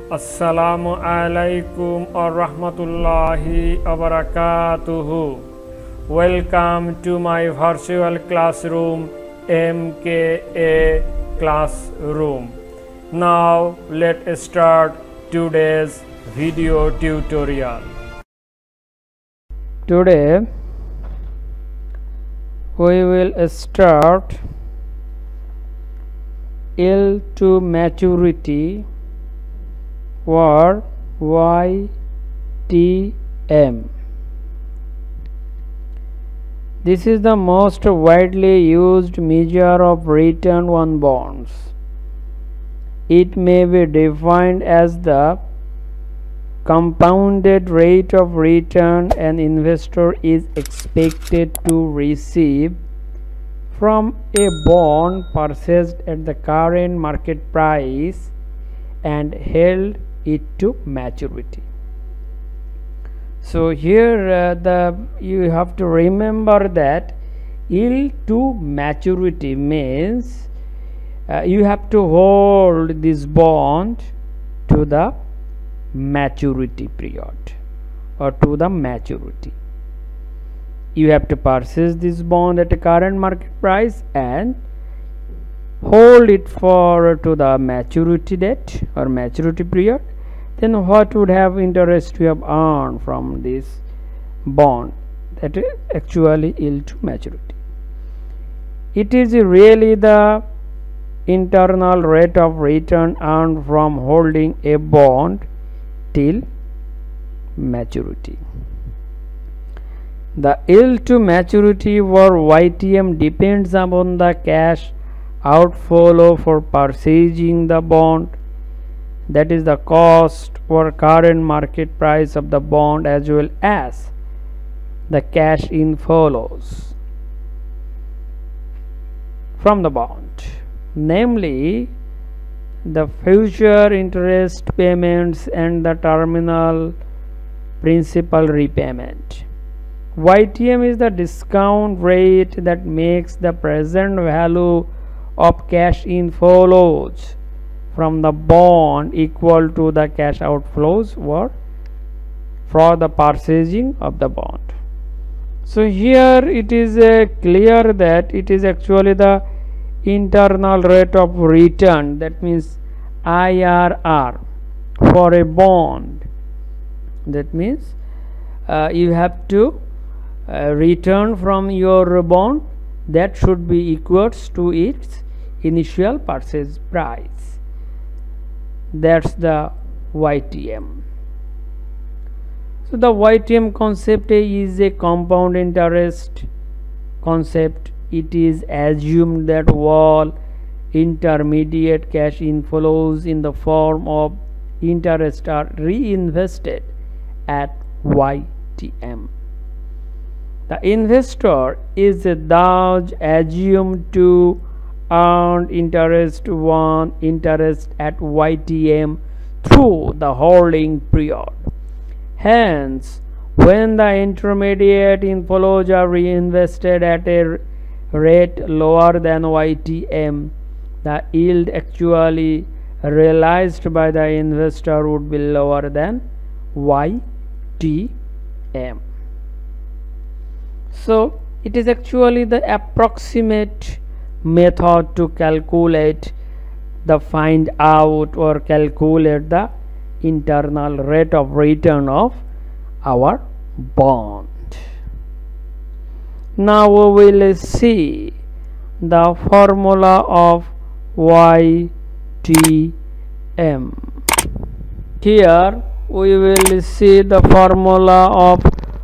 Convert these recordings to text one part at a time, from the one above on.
Assalamu alaikum wa rahmatullahi wa barakatuhu. Welcome to my virtual classroom, MKA Classroom. Now let's start today's video tutorial. Today we will start yield to maturity or YTM. This is the most widely used measure of return on bonds. It may be defined as the compounded rate of return an investor is expected to receive from a bond purchased at the current market price and held it to maturity. So here you have to remember that yield to maturity means you have to hold this bond to the maturity period or to the maturity. You have to purchase this bond at the current market price and hold it to the maturity date or maturity period. Then what would have interest you have earned from this bond? That is actually yield to maturity. It is really the internal rate of return earned from holding a bond till maturity. The yield to maturity or YTM depends upon the cash outflow for purchasing the bond, that is the cost or current market price of the bond, as well as the cash inflows from the bond, namely the future interest payments and the terminal principal repayment. YTM is the discount rate that makes the present value of cash inflows from the bond equal to the cash outflows or for the purchasing of the bond. So here it is clear that it is actually the internal rate of return, that means IRR for a bond. That means you have to return from your bond that should be equals to its initial purchase price. That's the YTM. So the YTM concept is a compound interest concept. It is assumed that all intermediate cash inflows in the form of interest are reinvested at YTM. The investor is thus assumed to earn interest on interest at YTM through the holding period. Hence, when the intermediate inflows are reinvested at a rate lower than YTM, the yield actually realized by the investor would be lower than YTM. So it is actually the approximate method to calculate the find out or calculate the internal rate of return of our bond. Now we will see the formula of YTM. Here we will see the formula of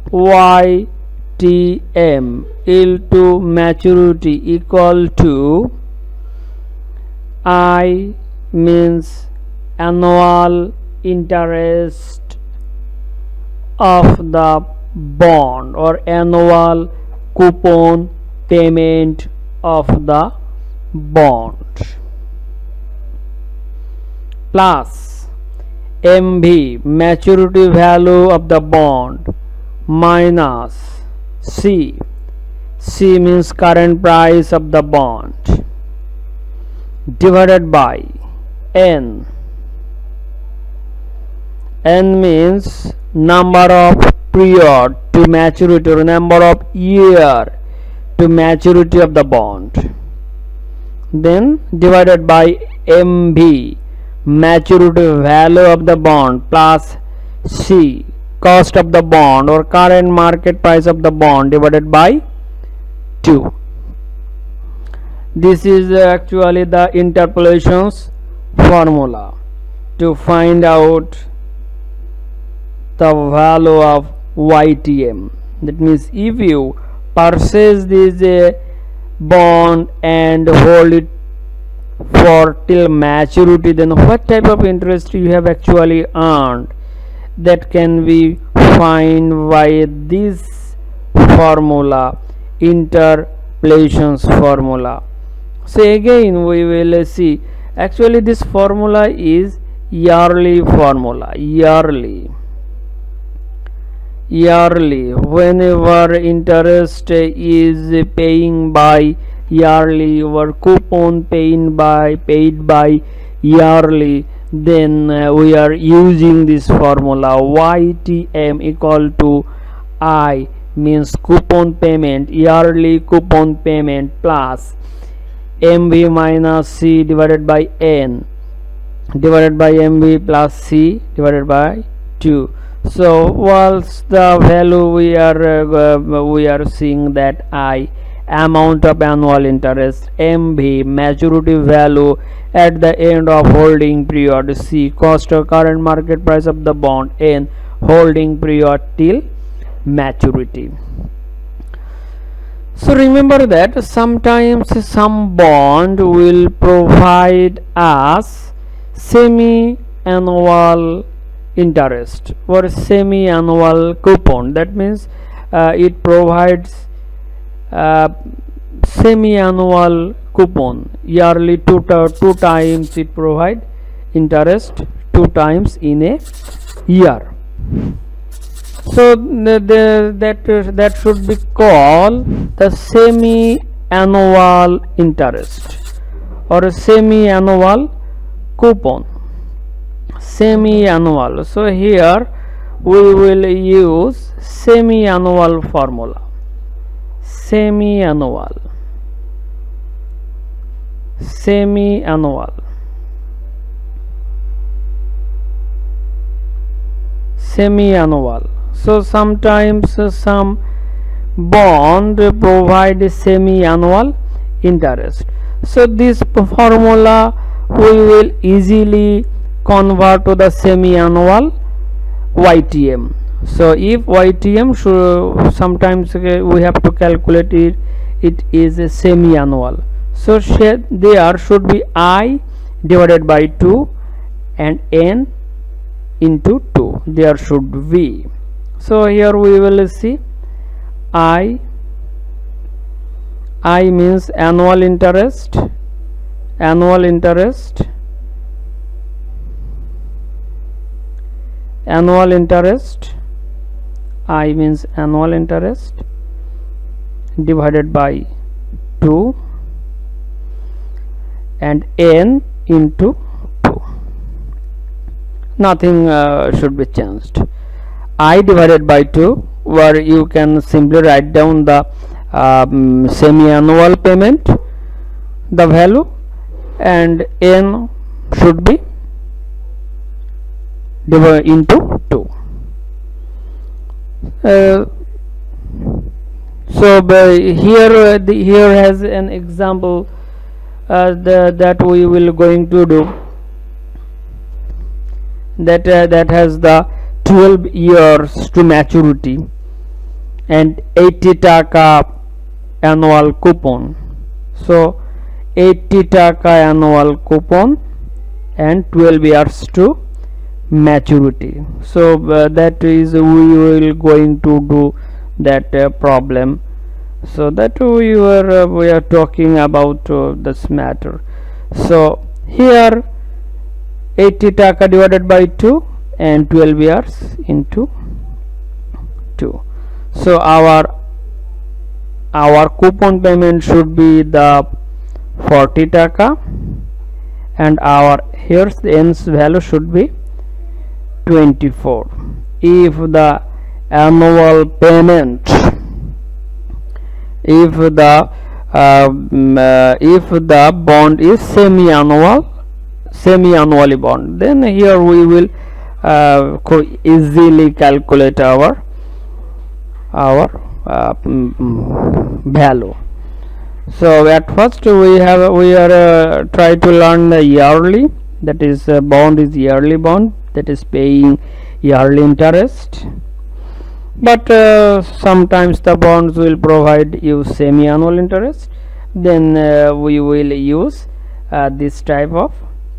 YTM, yield to maturity, equal to I means annual interest of the bond or annual coupon payment of the bond, plus MV, maturity value of the bond, minus C means current price of the bond, divided by N N means number of period to maturity or number of year to maturity of the bond. Then divided by MV, maturity value of the bond, plus C, cost of the bond or current market price of the bond, divided by 2. This is actually the interpolations formula to find out the value of YTM. That means if you purchase this bond and hold it for till maturity, then what type of interest you have actually earned, that can be find by this formula, interpolations formula. So again we will see, actually this formula is yearly formula. Yearly, whenever interest is paying by yearly or coupon paid by yearly, then we are using this formula. YTM equal to I means coupon payment, yearly coupon payment, plus MV minus C divided by N divided by MV plus C divided by 2. So what's the value we are seeing, that I, amount of annual interest, MV, maturity value at the end of holding period, C, cost or current market price of the bond, N, holding period till maturity. So remember that sometimes some bond will provide us semi-annual interest or semi-annual coupon. That means it provides semi-annual coupon, yearly two times it provide interest 2 times in a year. So that should be called the semi-annual interest or a semi-annual coupon. Semi-annual. So here we will use semi-annual formula. Semi-annual. So sometimes some bond provide semi-annual interest. So this formula we will easily convert to the semi-annual YTM. So if YTM should, sometimes we have to calculate it is a semi-annual. So there should be I divided by 2 and N into 2. There should be. So here we will see I means annual interest. I means annual interest divided by 2 and N into 2. Nothing should be changed. I divided by 2, where you can simply write down the semi-annual payment, the value, and N should be divided into 2. So here has an example that we will going to do, that has the 12 years to maturity and 80 taka annual coupon. So 80 taka annual coupon and 12 years to maturity. So that is we will going to do that problem. So that we are talking about this matter. So here 80 taka divided by 2 and 12 years into 2. So our coupon payment should be the 40 taka and our here's the N's value should be 24. If the annual payment, if the bond is semi-annually bond, then here we will easily calculate our value. So at first we are try to learn the yearly, that is bond is yearly bond, that is paying yearly interest. But sometimes the bonds will provide you semi-annual interest, then we will use this type of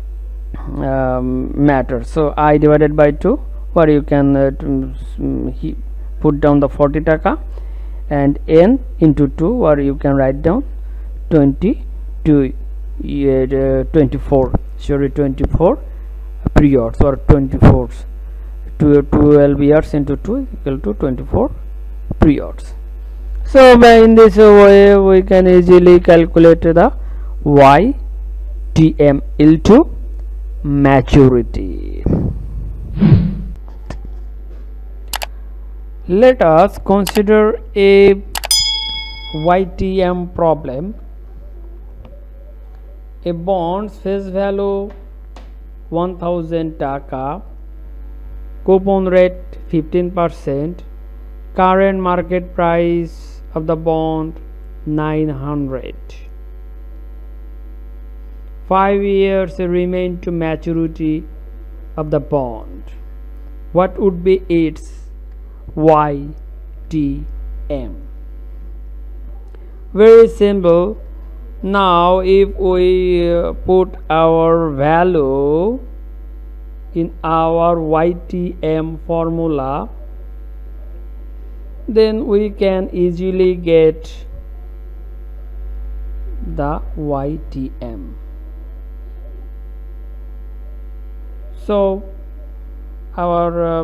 matter. So I divided by 2, or you can put down the 40 taka and n into 2, or you can write down 24 periods, or 24 12 years into 2 equal to 24 periods. So in this way we can easily calculate the YTM into maturity. Let us consider a YTM problem. A bond's face value 1000 taka, coupon rate 15%, current market price of the bond 900. 5 years remain to maturity of the bond. What would be its YTM? Very simple. Now if we put our value in our YTM formula, then we can easily get the YTM. So our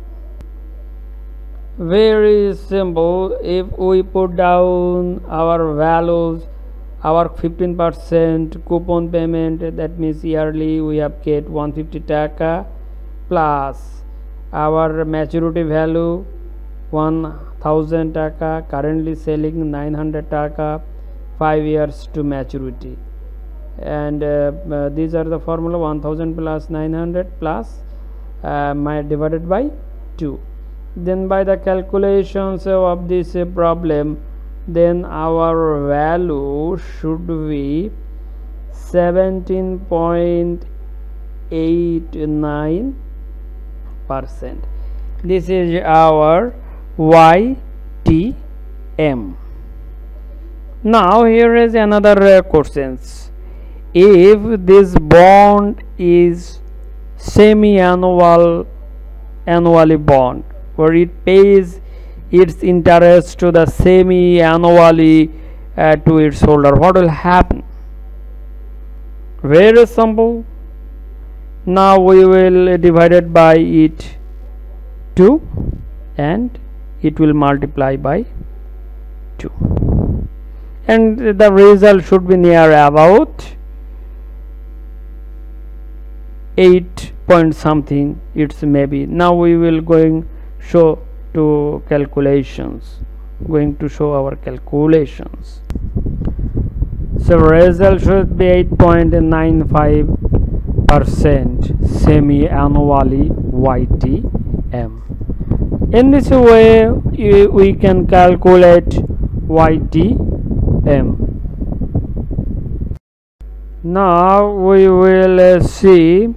very simple, if we put down our values, our 15% coupon payment, that means yearly we have get 150 taka, plus our maturity value 1000 taka, currently selling 900 taka, 5 years to maturity, and these are the formula: 1000 plus 900 plus divided by 2. Then by the calculations of this problem, then our value should be 17.89%. This is our YTM. Now here is another questions. If this bond is semi-annually bond, where it pays its interest to the semi-annually to its holder, what will happen? Very simple. Now we will divide it by it 2, and it will multiply by 2, and the result should be near about 8 point something. It's maybe. Now we will going show to calculations, going to show our calculations. So result should be 8.95% semi-annually YTM. In this way we can calculate YTM. Now we will see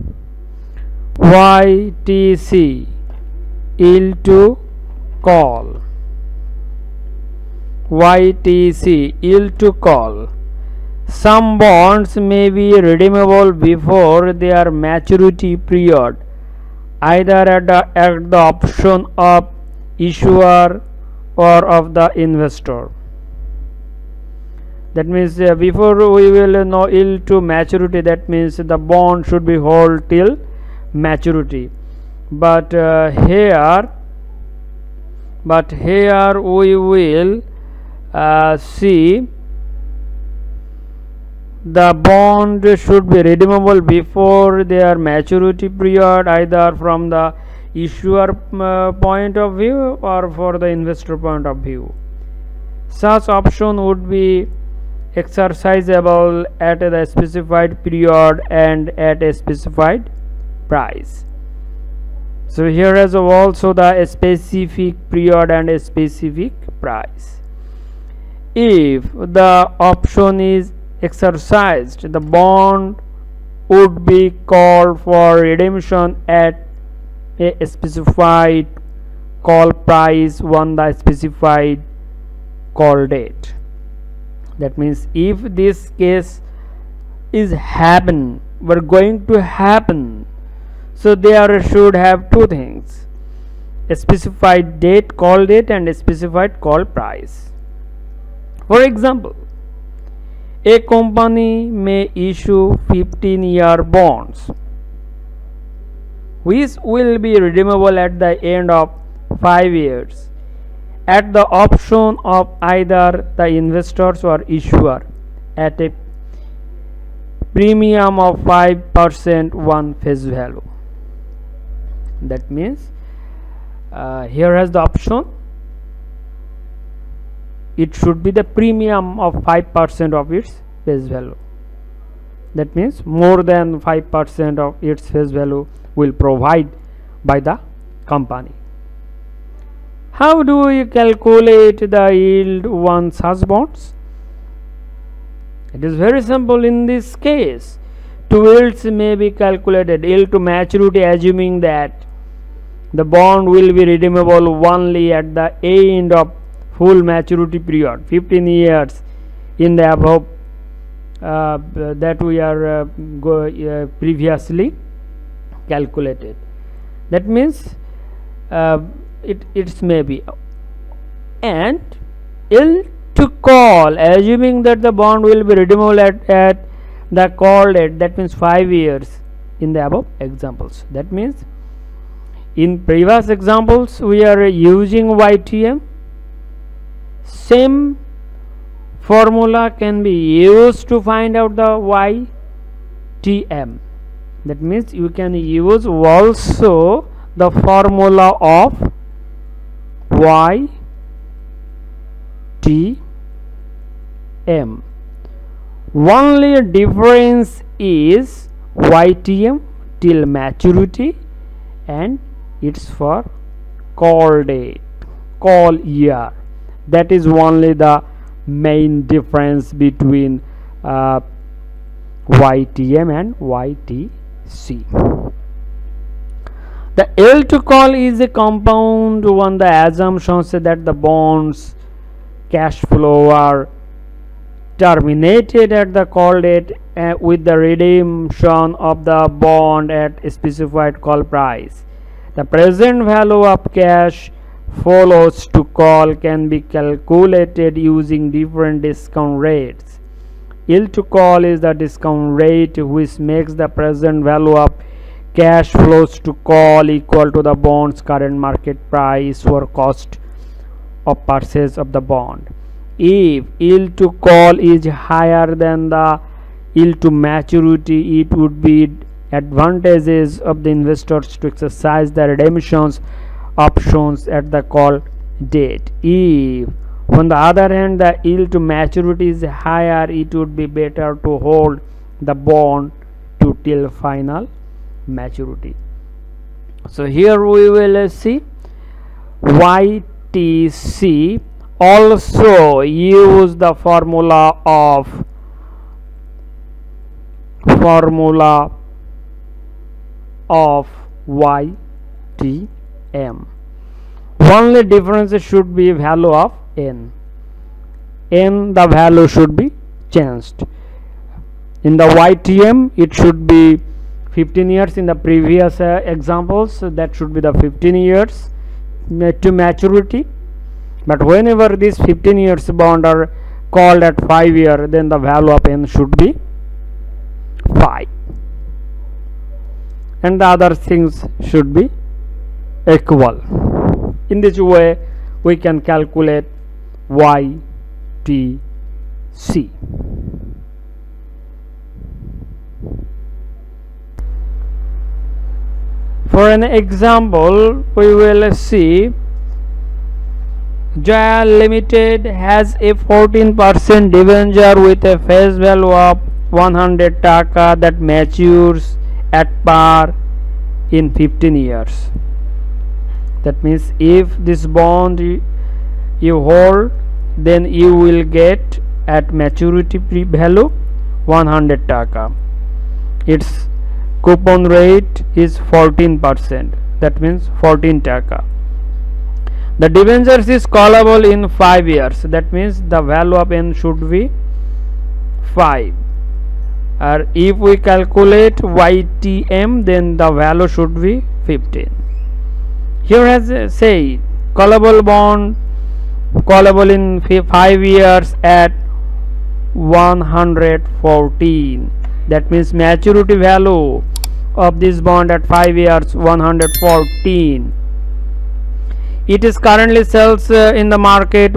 YTC, yield to call. YTC, yield to call. Some bonds may be redeemable before their maturity period, either at the option of issuer or of the investor. That means before we will know yield to maturity, that means the bond should be held till maturity. But here we will see the bond should be redeemable before their maturity period, either from the issuer point of view or for the investor point of view. Such option would be exercisable at a specified period and at a specified price. So here is also the specific period and a specific price. If the option is exercised, the bond would be called for redemption at a specified call price on the specified call date. That means if this case is going to happen, so there should have two things: a specified date, call date, and a specified call price. For example, a company may issue 15-year bonds which will be redeemable at the end of 5 years at the option of either the investors or issuer at a premium of 5% on face value. That means here has the option, it should be the premium of 5% of its face value. That means more than 5% of its face value will provide by the company. How do we calculate the yield on such bonds? It is very simple in this case. Two yields may be calculated: yield to maturity, assuming that the bond will be redeemable only at the end of full maturity period, 15 years in the above that we are previously calculated. That means it may be, and yield to call, assuming that the bond will be redeemable at the call date, that means 5 years in the above examples. That means in previous examples we are using YTM. Same formula can be used to find out the YTM. That means you can use also the formula of YTM. Only difference is YTM till maturity and it's for call date, call year. That is only the main difference between YTM and YTC. The yield to call is a compound on the assumptions that the bonds cash flow are terminated at the call date with the redemption of the bond at a specified call price. The present value of cash follows to call can be calculated using different discount rates. Yield to call is the discount rate which makes the present value of cash flows to call equal to the bond's current market price or cost of purchase of the bond. If yield to call is higher than the yield to maturity, it would be advantageous of the investors to exercise the redemptions options at the call date. If on the other hand the yield to maturity is higher, it would be better to hold the bond to till final maturity. So here we will see YTC also use the formula of YTM. Only difference should be value of N. The value should be changed. In the YTM it should be 15 years. In the previous examples that should be the 15 years to maturity, but whenever these 15 years bond are called at 5 year, then the value of N should be 5 and the other things should be equal. In this way we can calculate YTC. For an example, we will see Jaya Limited has a 14% debenture with a face value of 100 taka that matures at par in 15 years. That means if this bond you hold, then you will get at maturity value 100 taka. Its coupon rate is 14%, that means 14 taka. The debentures is callable in 5 years, that means the value of n should be 5. Or if we calculate YTM, then the value should be 15. Here has said callable bond callable in 5 years at 114. That means maturity value of this bond at 5 years 114. It is currently sells in the market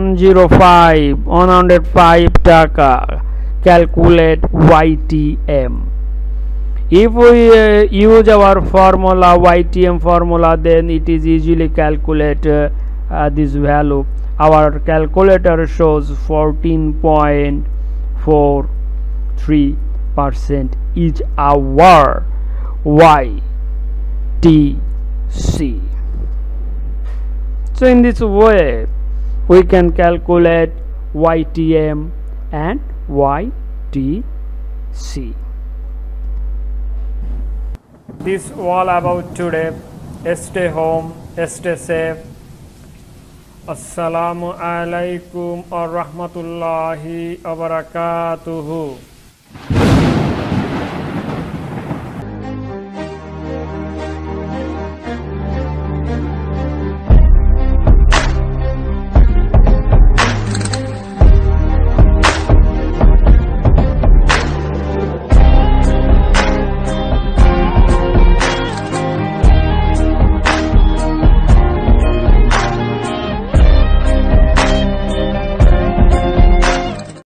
105 taka. Calculate YTM. If we use our formula, YTM formula, then it is easily calculate this value. Our calculator shows 14.43% is our YTC. So in this way we can calculate YTM and YTC. This all about today. Stay home, stay safe. Assalamu alaikum wa rahmatullahi wa barakatuhu.